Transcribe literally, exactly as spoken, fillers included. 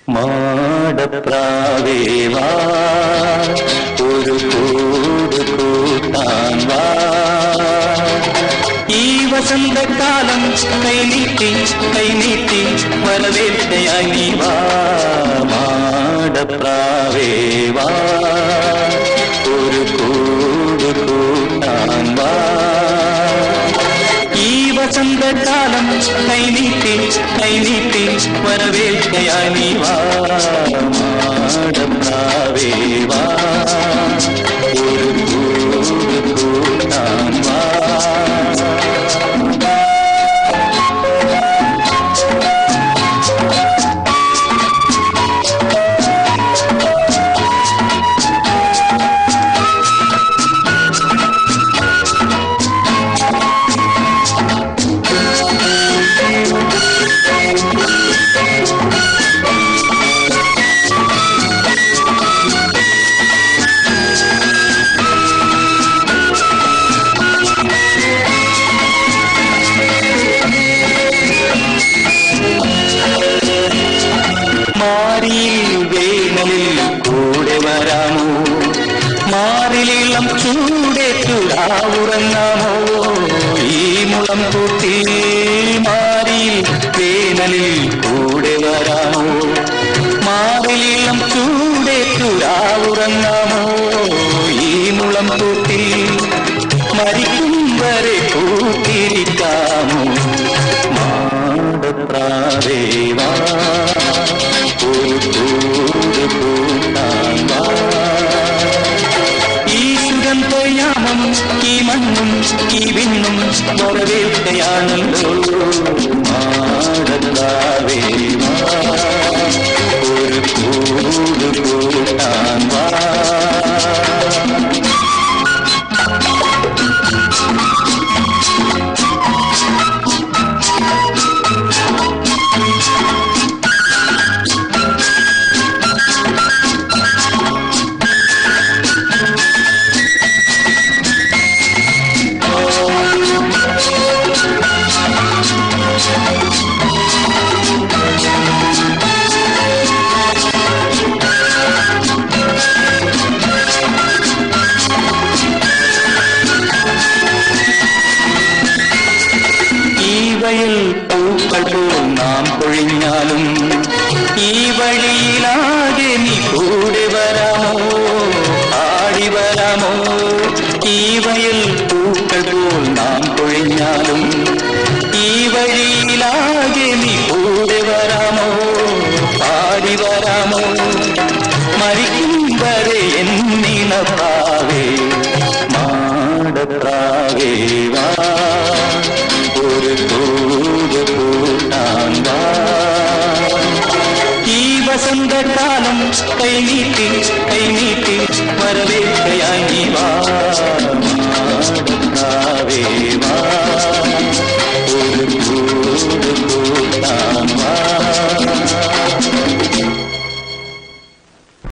മാടപ്രാവേ വാ, ഒരു കൂട് കൂട്ടാൻ വാ. ഈ വസന്തകാലം കൈനീട്ടി കൈനീട്ടി വരവേൽക്കയായി നീ വാ. മാടപ്രാവേ വാ, ഒരു കൂട് കൂട്ടാൻ വാ. ഈ വസന്തകാലം കൈനീട്ടി കൈനീട്ടി വരവേൽക്കയായി നീ വാ. മാടപ്രാവേ വാ, ഒരു കൂട് കൂട്ടാൻ വാ. മാറിയിൽ വേനലിൽ കൂടെ വരാമോ, മാറിലിളം ചൂടേറ്റുരാവുറങ്ങാമോ. ഈ മുളം കൂട്ടി മാറിയിൽ വേനലിൽ കൂടെ വരാമോ, മാറിലിളം ചൂടേറ്റുരാവുറങ്ങാമോ. ഈ മുളം കൂട്ടി മരിക്കും വരെ കൂട്ടിരിക്കാമോ. മാടപ്രാവേ വാ, ഈ സുഗന്ധയാമം ഈ മണ്ണും ഈ വിണ്ണും വരവേൽക്കയാണല്ലോ. മാടപ്രാവേ വാ, ഒരു കൂട് കൂട്ടാൻ വാ. പൂക്കൾ നാം പൊഴിഞ്ഞാലും ഈ വഴിയിലാകെ നീ കൂടെ വരാമോ, ആടി വരാമോ. ഈ വയൽ പൂക്കൾ പോൽ നാം പൊഴിഞ്ഞാലും ഈ വഴിയിലാകെ നീ കൂടെ വരാമോ, ആടി വരാമോ. മരിക്കും വരെ എന്നിണപ്പാവേ, മാടപ്രാവേ വാ, ഒരു കൂട് കൂട്ടാൻ വാ. ഈ വസന്തകാലം കൈനീട്ടി കൈനീട്ടി